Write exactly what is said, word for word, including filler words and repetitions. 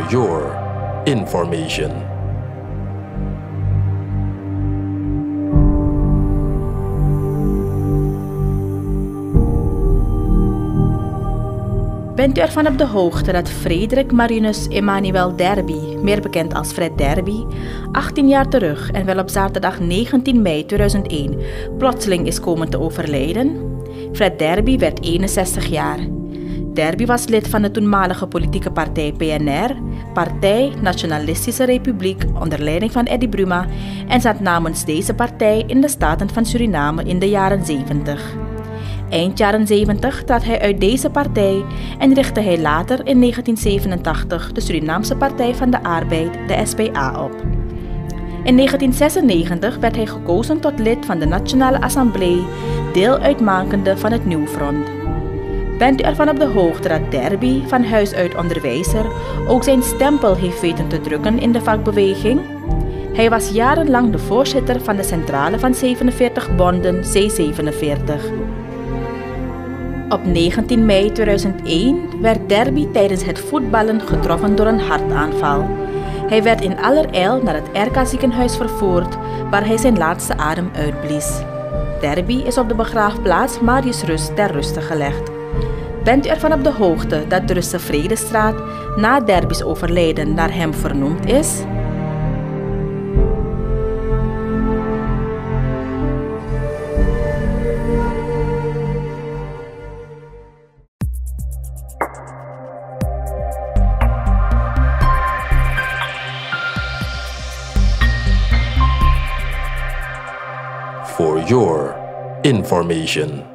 For your information. Bent u ervan op de hoogte dat Frederik Marinus Emmanuel Derby, meer bekend als Fred Derby, achttien jaar terug en wel op zaterdag negentien mei tweeduizend één plotseling is komen te overlijden? Fred Derby werd eenenzestig jaar. Derby was lid van de toenmalige politieke partij P N R, Partij Nationalistische Republiek onder leiding van Eddy Bruma, en zat namens deze partij in de Staten van Suriname in de jaren zeventig. Eind jaren zeventig trad hij uit deze partij en richtte hij later in negentien zevenentachtig de Surinaamse Partij van de Arbeid, de S P A, op. In negentien zesennegentig werd hij gekozen tot lid van de Nationale Assemblée, deel uitmakende van het Nieuw Front. Bent u ervan op de hoogte dat Derby, van huis uit onderwijzer, ook zijn stempel heeft weten te drukken in de vakbeweging? Hij was jarenlang de voorzitter van de centrale van zevenenveertig bonden C zevenenveertig. Op negentien mei tweeduizend één werd Derby tijdens het voetballen getroffen door een hartaanval. Hij werd in allerijl naar het R K ziekenhuis vervoerd, waar hij zijn laatste adem uitblies. Derby is op de begraafplaats Mariusrust ter ruste gelegd. Bent u ervan op de hoogte dat de Russe Vredestraat na Derby's overlijden naar hem vernoemd is? For your information.